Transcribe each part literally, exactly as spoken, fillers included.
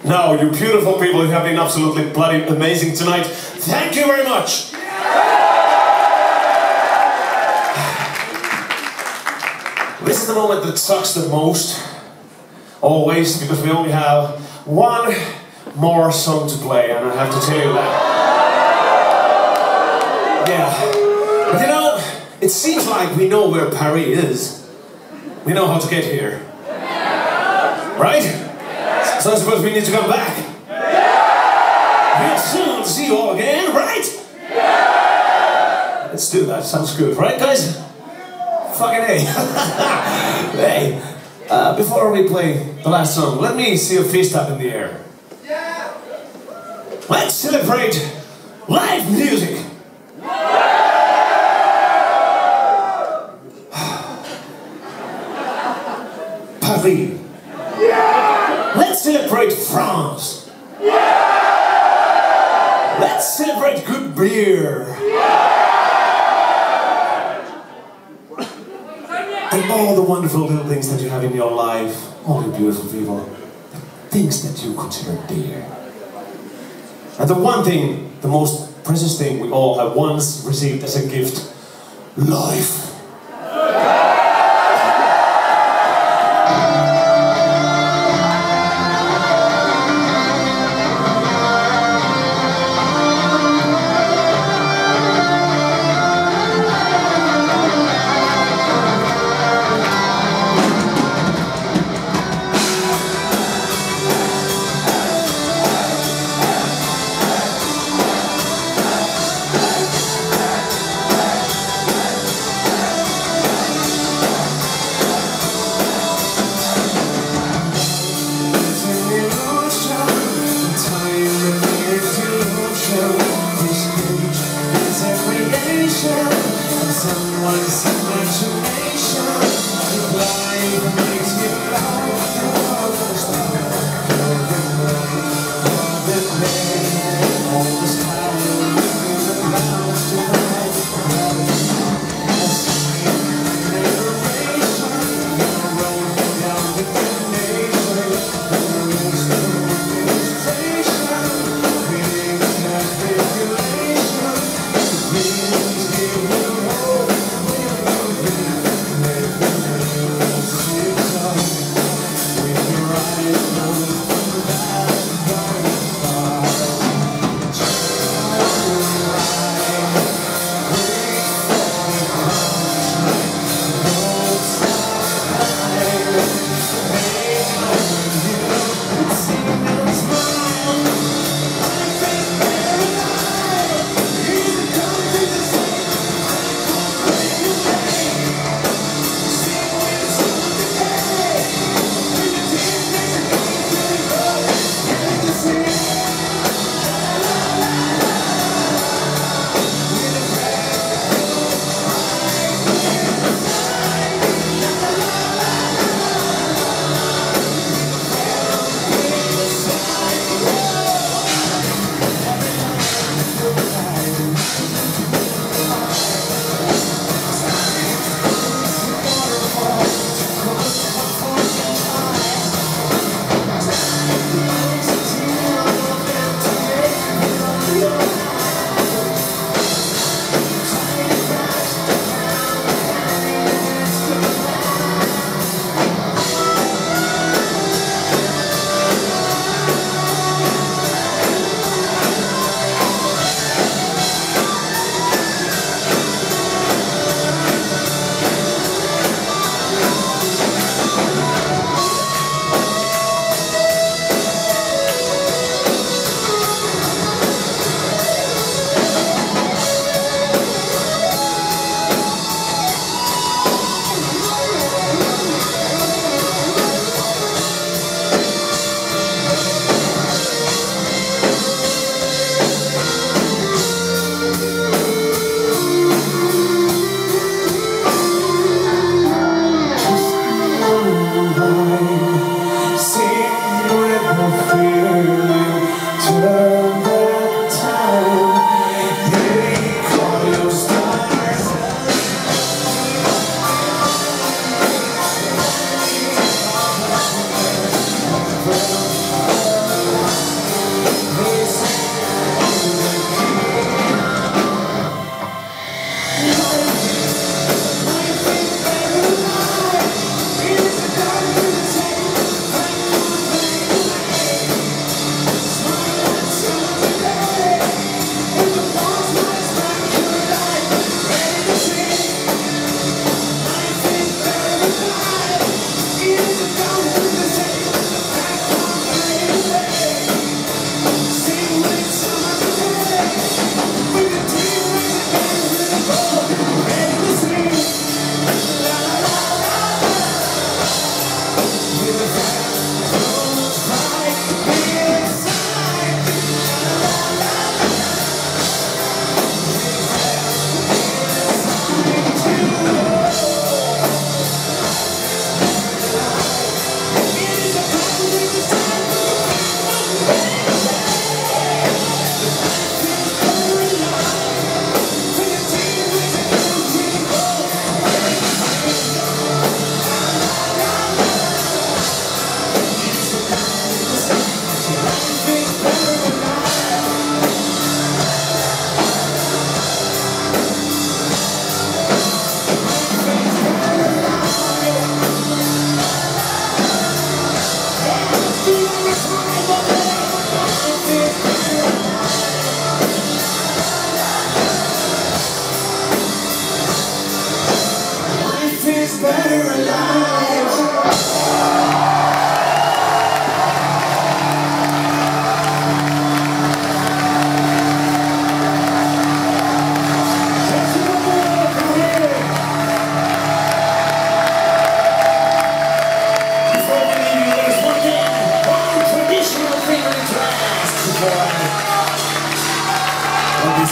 Now, you beautiful people, you have been absolutely bloody amazing tonight. Thank you very much. This is the moment that sucks the most, always, because we only have one more song to play, and I have to tell you that. Yeah, but you know, it seems like we know where Paris is. We know how to get here. Right? So I suppose we need to come back. We'll soon see you all again, right? Let's do that, sounds good, right guys? Fucking hey. Hey, uh, before we play the last song, let me see your fist up in the air. Yeah. Let's celebrate live music. Paris. Yeah. Let's celebrate France. Yeah. Let's celebrate good beer. Yeah. And all the wonderful little things that you have in your life, all you beautiful people, things that you consider dear. And the one thing, the most precious thing we all have once received as a gift, life. Someone's imagination, life makes me laugh. The pain, all this time, in the clouds tonight. A sweet narration, rolling down the nation. There is no station, feelings like regulation. Feelings give you hope.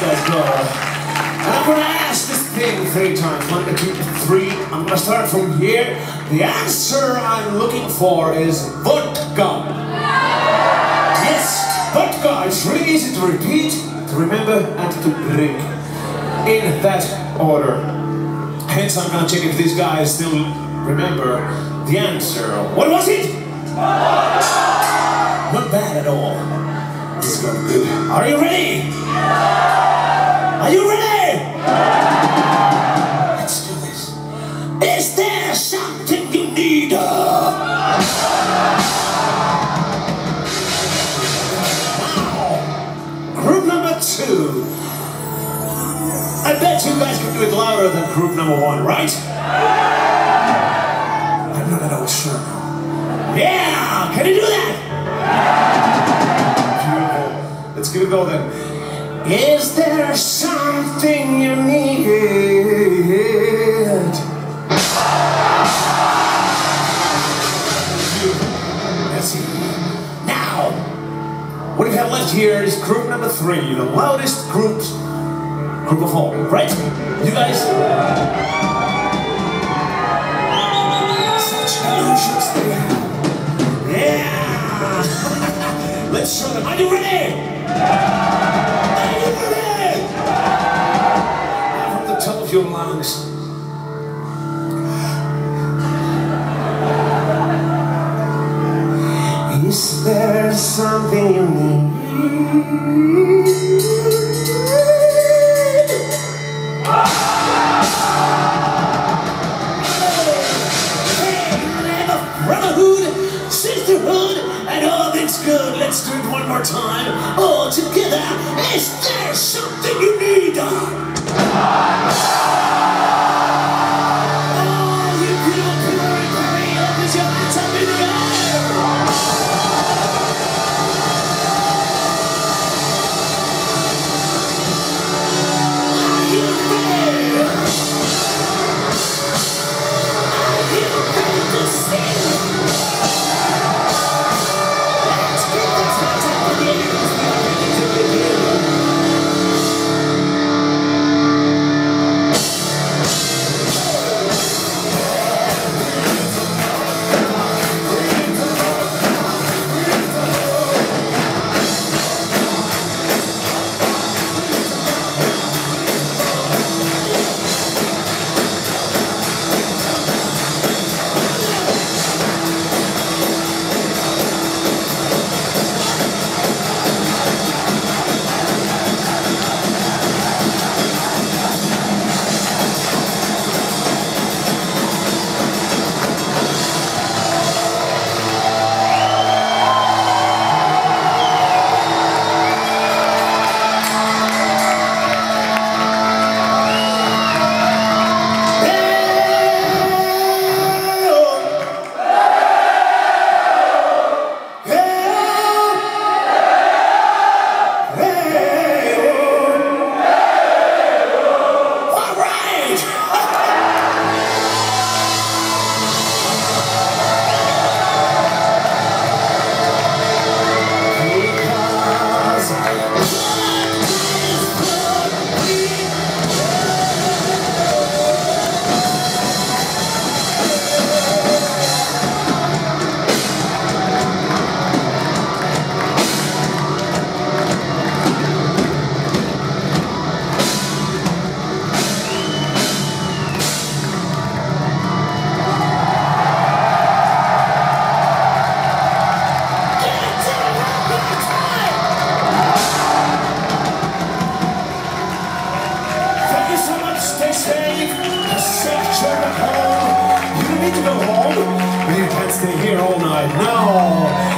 guys go. And I'm gonna ask this thing three times. One, two, three. I'm gonna start from here. The answer I'm looking for is vodka. Yes, vodka. It's really easy to repeat, to remember, and to drink. In that order. Hence, I'm gonna check if these guys still remember the answer. What was it? Not bad at all. This is going good. Are you ready? Are you ready? Let's do this. Is there something you need? Wow. Group number two. I bet you guys can do it louder than group number one, right? I'm not at all sure. Yeah! Can you do that? Beautiful. Let's give it a go then. Is there something you need? Let's see. Now, what we have left here is group number three, the loudest group, group of all, right? You guys? Such illusions they have. Yeah! Let's show them. Are you ready? Are you ready? Now from the top of your lungs. Is there something you need? Brotherhood, sisterhood, and all that's good. Let's do it one more time. All together. Is there something you need? Oh, you beautiful people in Korea, put your hands up in the air. Are you ready? Are you ready to sing?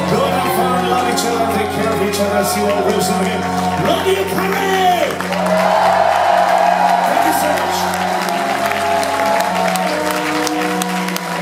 See you all real soon again. Love you, Paris!